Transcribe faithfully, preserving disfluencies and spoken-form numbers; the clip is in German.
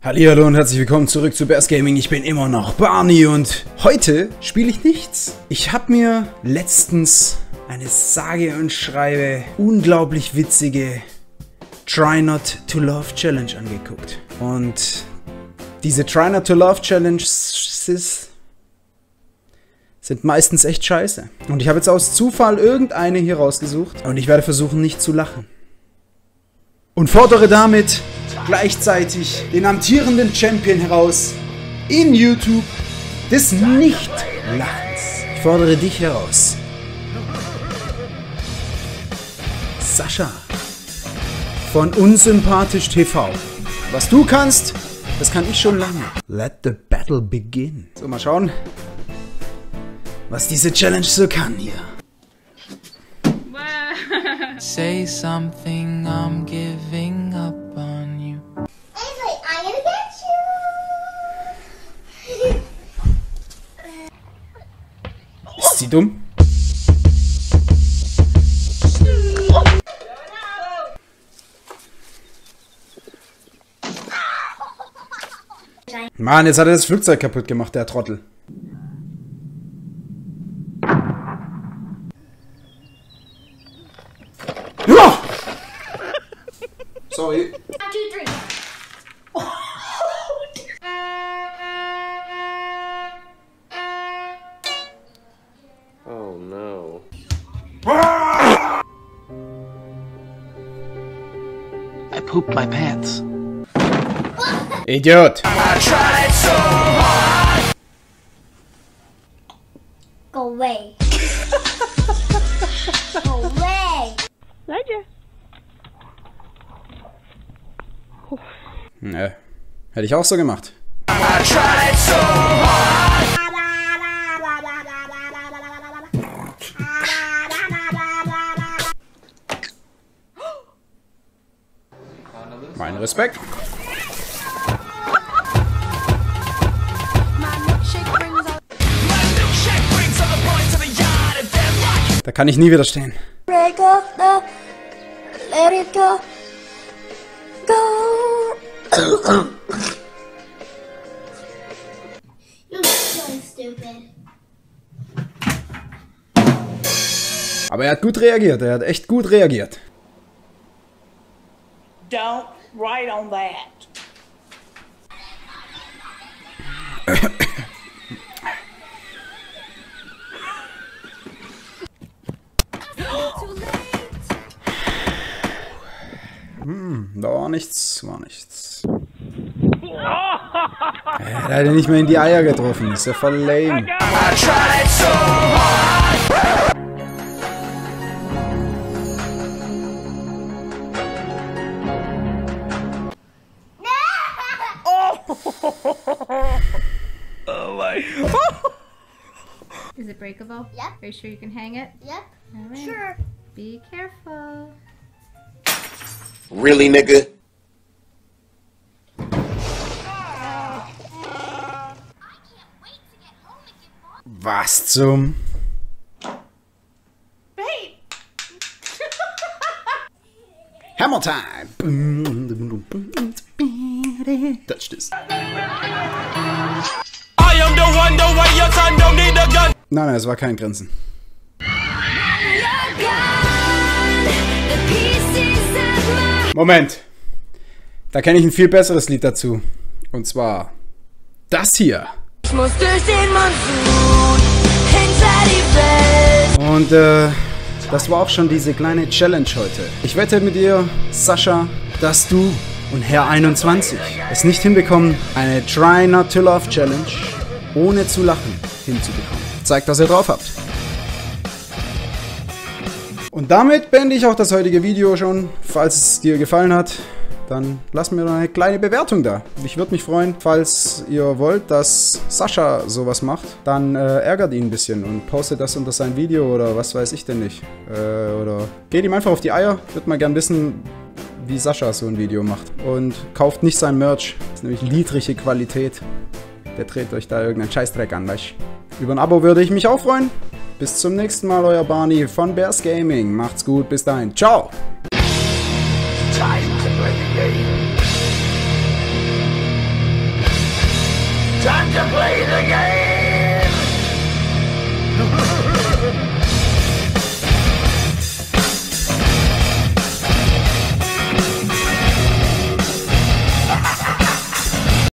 Hallihallo und herzlich willkommen zurück zu Bears Gaming. Ich bin immer noch Barney und heute spiele ich nichts. Ich habe mir letztens eine sage und schreibe unglaublich witzige Try Not to Love Challenge angeguckt. Und diese Try Not to Love Challenges sind meistens echt scheiße. Und ich habe jetzt aus Zufall irgendeine hier rausgesucht und ich werde versuchen, nicht zu lachen. Und fordere damit gleichzeitig den amtierenden Champion heraus in YouTube des Nicht-Lachens. Ich fordere dich heraus. Sascha von Unsympathisch T V. Was du kannst, das kann ich schon lange. Let the battle begin. So, mal schauen, was diese Challenge so kann hier. Say something, I'm giving up on you. Ainsley, I'm gonna get you. Ist sie dumm? Mann, jetzt hat er das Flugzeug kaputt gemacht, der Trottel. Ja! Sorry. One, two, three. Oh no. I pooped my pants. Idiot! Go away. Go away. Ne, hätte ich auch so gemacht. Mein Respekt. Da kann ich nie widerstehen. Break off the, let it go, go. You're so stupid. Aber er hat gut reagiert, er hat echt gut reagiert. Don't write on that. Hm, da war nichts, war nichts. Er hat leider nicht mehr in die Eier getroffen, ist ja voll lame. Oh my. Is it breakable? Yep. Are you sure you can hang it? Yep. All right. Sure. Be careful. Really, nigga? Was zum... Hey. Hammer Time! Touch this. Nein, nein, es war kein Grinsen. Moment. Da kenne ich ein viel besseres Lied dazu. Und zwar das hier. Ich muss durch den Monsun hinter die Welt. Und äh, das war auch schon diese kleine Challenge heute. Ich wette mit dir, Sascha, dass du und Herr einundzwanzig es nicht hinbekommen, eine Try Not to Love Challenge ohne zu lachen hinzubekommen. Zeigt, was ihr drauf habt. Und damit beende ich auch das heutige Video schon. Falls es dir gefallen hat, dann lass mir eine kleine Bewertung da. Ich würde mich freuen, falls ihr wollt, dass Sascha sowas macht, dann äh, ärgert ihn ein bisschen und postet das unter sein Video oder was weiß ich denn nicht. Äh, oder geht ihm einfach auf die Eier. Ich würde mal gern wissen, wie Sascha so ein Video macht. Und kauft nicht sein Merch. Das ist nämlich niedrige Qualität. Der dreht euch da irgendeinen Scheißdreck an, weißt du? Über ein Abo würde ich mich auch freuen. Bis zum nächsten Mal, euer Barney von Bears Gaming. Macht's gut, bis dahin. Ciao! Time.